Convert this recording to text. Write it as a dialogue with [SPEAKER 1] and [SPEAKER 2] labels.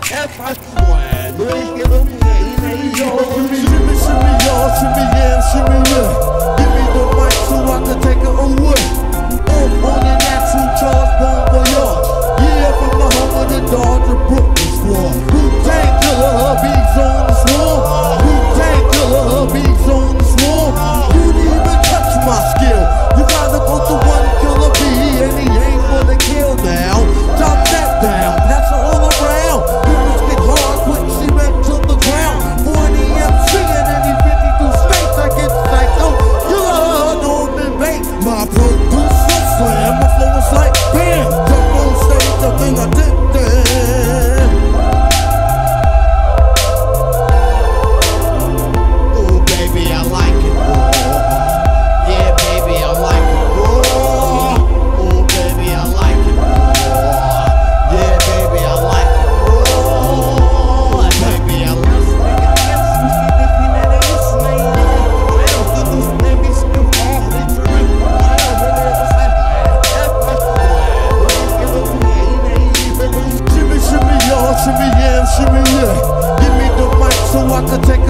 [SPEAKER 1] F I swear, shimmy, shimmy, ya, shimmy, yeah, shimmy, yeah. Give me the mic so I can take it away. Off on the natural charge, bon voyage. Yeah, from the home of the Dodger Brooklyn squad. Wu-Tang Killer, hubby's on the swarm. Wu-Tang Killer, hubby's on the swarm. You didn't even touch my skill. You gotta go to one killer B, and he ain't for the kill now. Drop that down, pass it all around. Humans get hard, put cement to the ground. 40 MC and any 52 states, I get psyched out. You don't debate my producer slam. My flow is like bam, jump on stage, the thing I did there. Oh baby, I like it raw. Yeah baby, I like it raw. Oh baby, I like it raw. Yeah baby, I like it raw. Baby, I like it. Shimmy, shimmy, ya, shimmy, yeah. Give me the mic so I can take